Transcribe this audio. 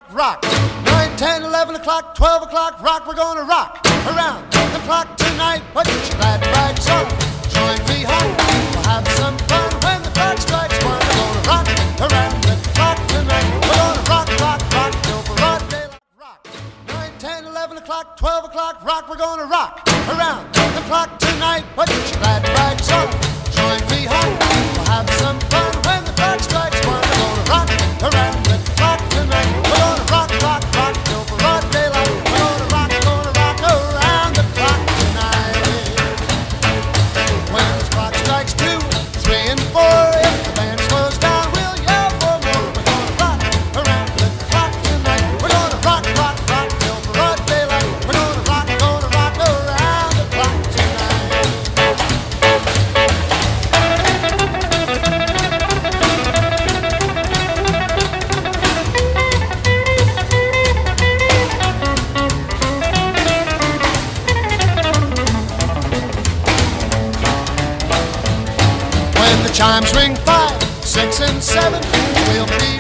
Rock. 9, 10, 11 o'clock, 12 o'clock, rock. We're gonna rock around the clock tonight. Put your glad rags on. Join me home. We'll have some fun when the clock strikes 1. We're gonna rock around the clock tonight. We're gonna rock, rock, rock till broad daylight. Rock. 9, 10, 11 o'clock, 12 o'clock, rock. We're gonna rock around the clock tonight. Put your glad rags on. Join me home. We'll have some fun when the clock strikes 1. We're gonna rock around the clock tonight. We're gonna rock, rock, rock till broad daylight. We're gonna rock around the clock tonight. When the clock strikes 2, 3, and 4, if the band slows down, we'll yell for more. We're gonna rock around the clock tonight. We're gonna rock, rock, rock till broad daylight. We're gonna rock around the clock tonight. When the chimes ring 5, 6, and 7, we'll be